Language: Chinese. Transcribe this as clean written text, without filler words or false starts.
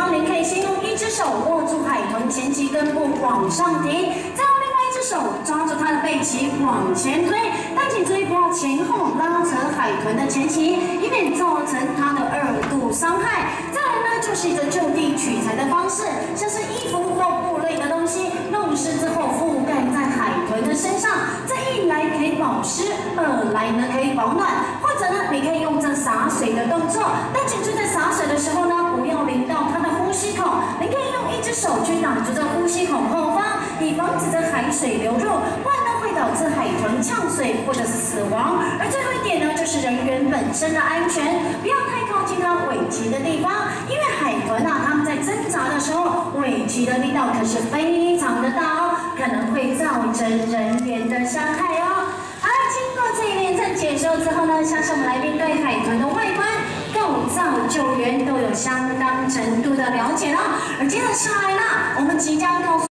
方，您可以先用一只手握住海豚前鳍根部往上提，再用另外一只手抓住它的背鳍往前推，但请注意不要前后拉扯海豚的前鳍，以免造成它的2度伤害。再来呢，就是一个就地取材的方式，像是衣服或布类的东西，弄湿之后覆盖在海豚的身上，这一来可以保湿，二来呢可以保暖，或者呢你可以用这洒水的动作，但请注意在洒水的时候呢，不要淋到它的呼吸孔，您可以用一只手去挡住这呼吸孔后方，以防止这海水流入，不然呢会导致海豚呛水或者是死亡。而最后一点呢，就是人员本身的安全，不要太靠近它尾鳍的地方，因为海豚啊，它们在挣扎的时候，尾鳍的力道可是非常的大哦，可能会造成人员的伤害哦。好，经过这一连串解说之后呢，相信我们来宾对海豚的外观、构造、救援都有相当程度的了解了。而接着下来呢，我们即将告诉